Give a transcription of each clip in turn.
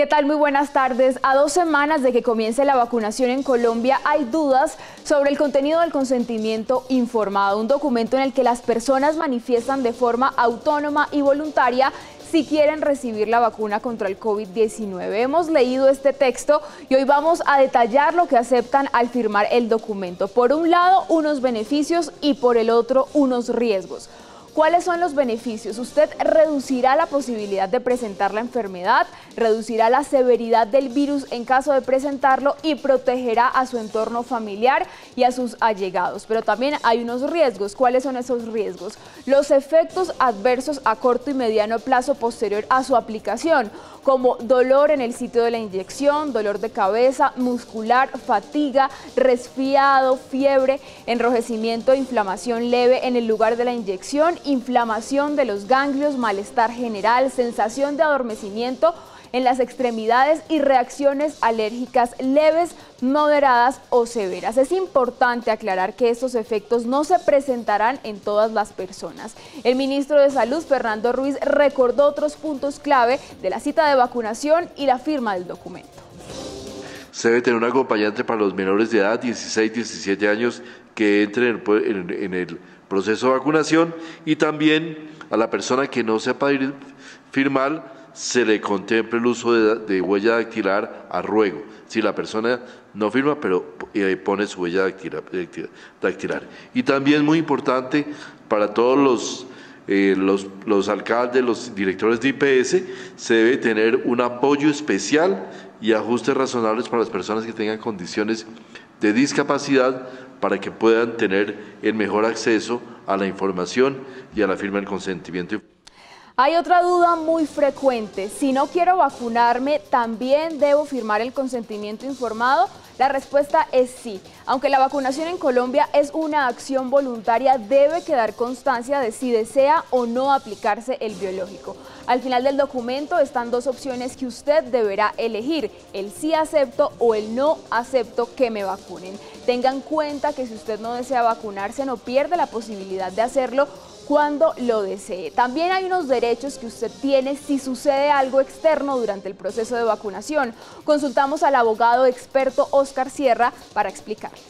¿Qué tal? Muy buenas tardes. A 2 semanas de que comience la vacunación en Colombia, hay dudas sobre el contenido del consentimiento informado, un documento en el que las personas manifiestan de forma autónoma y voluntaria si quieren recibir la vacuna contra el COVID-19. Hemos leído este texto y hoy vamos a detallar lo que aceptan al firmar el documento. Por un lado, unos beneficios y por el otro, unos riesgos. ¿Cuáles son los beneficios? Usted reducirá la posibilidad de presentar la enfermedad, reducirá la severidad del virus en caso de presentarlo y protegerá a su entorno familiar y a sus allegados. Pero también hay unos riesgos. ¿Cuáles son esos riesgos? Los efectos adversos a corto y mediano plazo posterior a su aplicación, como dolor en el sitio de la inyección, dolor de cabeza, muscular, fatiga, resfriado, fiebre, enrojecimiento e inflamación leve en el lugar de la inyección, inflamación de los ganglios, malestar general, sensación de adormecimiento en las extremidades y reacciones alérgicas leves, moderadas o severas. Es importante aclarar que estos efectos no se presentarán en todas las personas. El ministro de Salud, Fernando Ruiz, recordó otros puntos clave de la cita de vacunación y la firma del documento. Se debe tener un acompañante para los menores de edad, 16, 17 años, que entren en el proceso de vacunación, y también a la persona que no sepa firmar se le contemple el uso de huella dactilar a ruego. Si la persona no firma, pero pone su huella dactilar. Y también muy importante para todos los alcaldes, los directores de IPS, se debe tener un apoyo especial y ajustes razonables para las personas que tengan condiciones de discapacidad para que puedan tener el mejor acceso a la información y a la firma del consentimiento. Hay otra duda muy frecuente: si no quiero vacunarme, ¿también debo firmar el consentimiento informado? La respuesta es sí. Aunque la vacunación en Colombia es una acción voluntaria, debe quedar constancia de si desea o no aplicarse el biológico. Al final del documento están dos opciones que usted deberá elegir: el sí acepto o el no acepto que me vacunen. Tenga en cuenta que si usted no desea vacunarse, no pierde la posibilidad de hacerlo cuando lo desee. También hay unos derechos que usted tiene si sucede algo externo durante el proceso de vacunación. Consultamos al abogado experto Oscar Sierra para explicarles.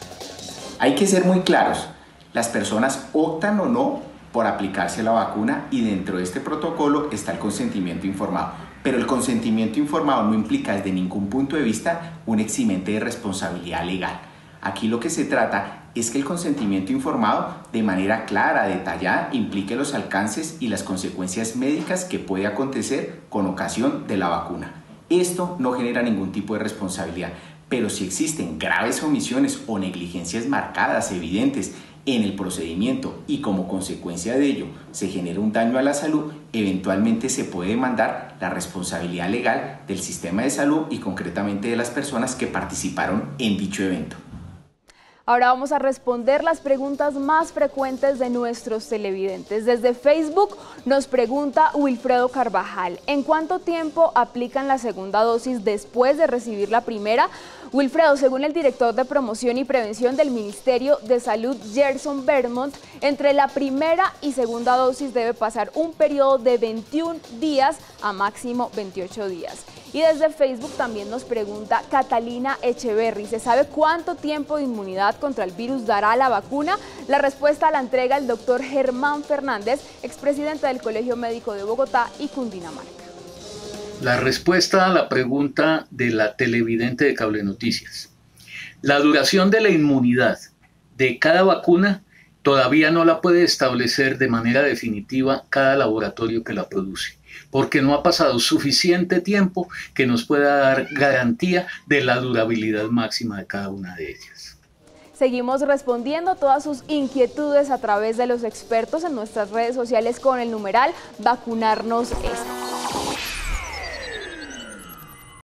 Hay que ser muy claros. Las personas optan o no por aplicarse la vacuna y dentro de este protocolo está el consentimiento informado. Pero el consentimiento informado no implica desde ningún punto de vista un eximente de responsabilidad legal. Aquí lo que se trata es que el consentimiento informado, de manera clara, detallada, implique los alcances y las consecuencias médicas que puede acontecer con ocasión de la vacuna. Esto no genera ningún tipo de responsabilidad, pero si existen graves omisiones o negligencias marcadas, evidentes en el procedimiento y como consecuencia de ello se genera un daño a la salud, eventualmente se puede demandar la responsabilidad legal del sistema de salud y concretamente de las personas que participaron en dicho evento. Ahora vamos a responder las preguntas más frecuentes de nuestros televidentes. Desde Facebook nos pregunta Wilfredo Carvajal: ¿en cuánto tiempo aplican la segunda dosis después de recibir la primera? Wilfredo, según el director de Promoción y Prevención del Ministerio de Salud, Gerson Vermont, entre la primera y segunda dosis debe pasar un periodo de 21 días a máximo 28 días. Y desde Facebook también nos pregunta Catalina Echeverry: ¿se sabe cuánto tiempo de inmunidad contra el virus dará la vacuna? La respuesta la entrega el doctor Germán Fernández, expresidente del Colegio Médico de Bogotá y Cundinamarca. La respuesta a la pregunta de la televidente de Cable Noticias: la duración de la inmunidad de cada vacuna todavía no la puede establecer de manera definitiva cada laboratorio que la produce, porque no ha pasado suficiente tiempo que nos pueda dar garantía de la durabilidad máxima de cada una de ellas. Seguimos respondiendo todas sus inquietudes a través de los expertos en nuestras redes sociales con el numeral Vacunarnos es.